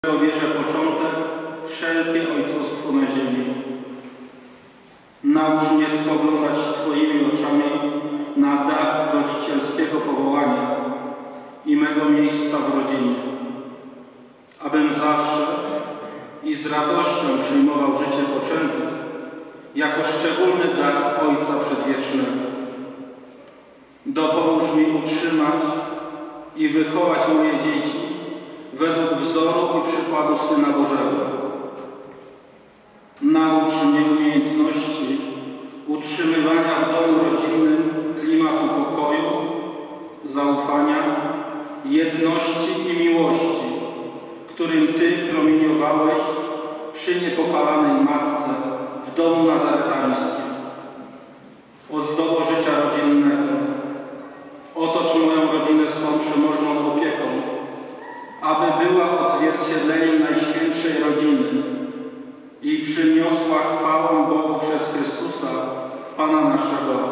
bierze początek wszelkie ojcostwo na ziemi. Naucz mnie spoglądać Twoimi oczami na dar rodzicielskiego powołania i mego miejsca w rodzinie, abym zawsze i z radością przyjmował życie poczęte jako szczególny dar Ojca Przedwiecznego. Dopomóż mi utrzymać i wychować moje dzieci według wzoru i przykładu Syna Bożego. Naucz mnie umiejętności utrzymywania w domu rodzinnym klimatu pokoju, zaufania, jedności i miłości, którym Ty promieniowałeś przy niepokalanej matce w domu nazaretańskim. Ozdobo życia rodzinnego. Otocz moją rodzinę swą przemożną opieką, aby była odzwierciedleniem Najświętszej Rodziny i przyniosła chwałę Bogu przez Chrystusa, Pana naszego.